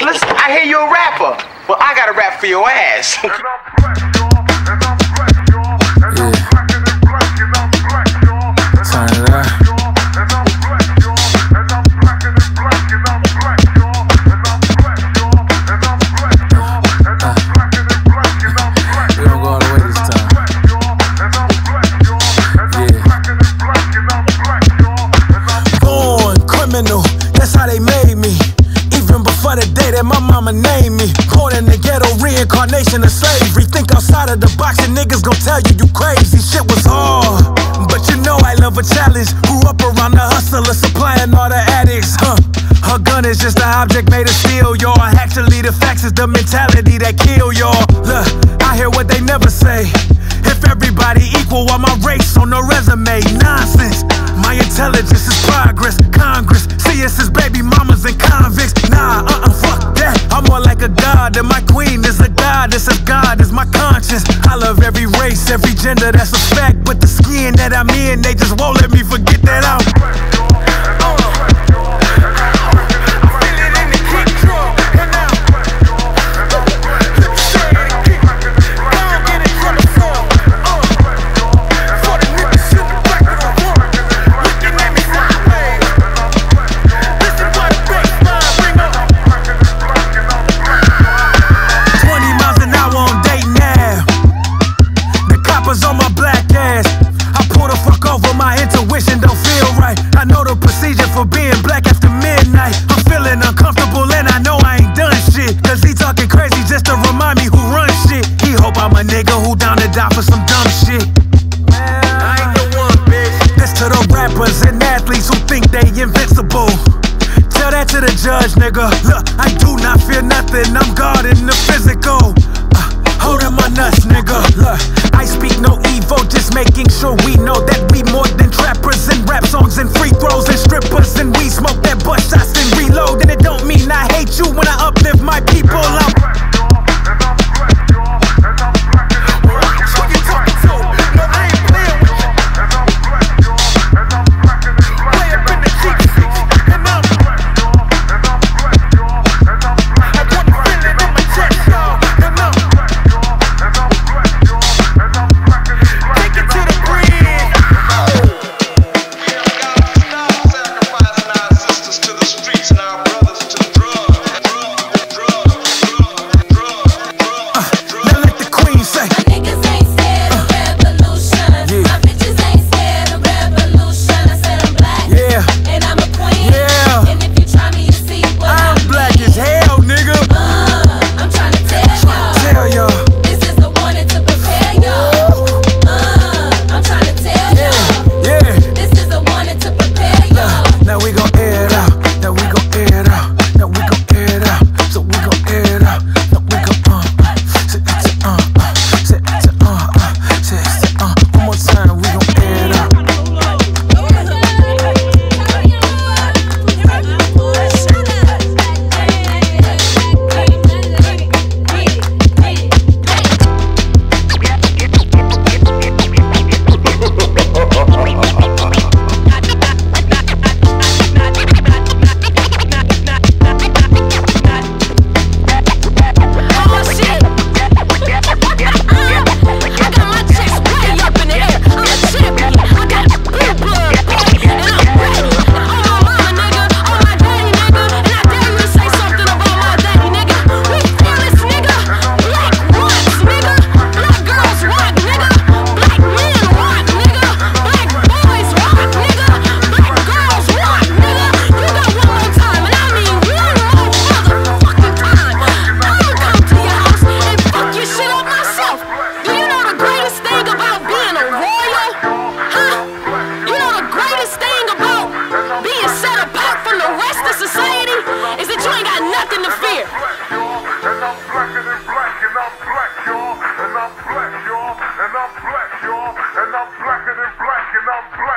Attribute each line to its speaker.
Speaker 1: Listen, I hear you a rapper. Well, I gotta rap for your ass.
Speaker 2: That's how they made me. Even before the day that my mama named me. Born in the ghetto, reincarnation of slavery. Think outside of the box and niggas gon' tell you you crazy. Shit was hard, but you know I love a challenge. Grew up around the hustler, supplying all the addicts. Her gun is just an object made of steel, y'all. Actually the facts is the mentality that kill y'all. Look, I hear what they never say. If everybody equal, why my race on the resume? Nonsense. My intelligence is progress. Congress see us as baby mamas and convicts. Nah, fuck that. I'm more like a god, and my queen is a goddess. As God is my conscience. I love every race, every gender, that's a fact. But the skin that I'm in, they just won't let me forget that out. On my black ass, I pull the fuck over, my intuition don't feel right. I know the procedure for being black after midnight. I'm feeling uncomfortable and I know I ain't done shit. Cause he talking crazy just to remind me who runs shit. He hope I'm a nigga who down to die for some dumb shit. I ain't the one, bitch. This to the rappers and athletes who think they invincible. Tell that to the judge, nigga. Look, I do not fear nothing, I'm God in the physical. Holding my nuts, nigga. Look, I speak no evil, just making sure we know that we more than trappers and rap songs and free throws and strippers. And we smoke that butt shots and reload. And it don't mean I hate you when I uplift my people.
Speaker 3: And I'm blacker than black, and I'm black.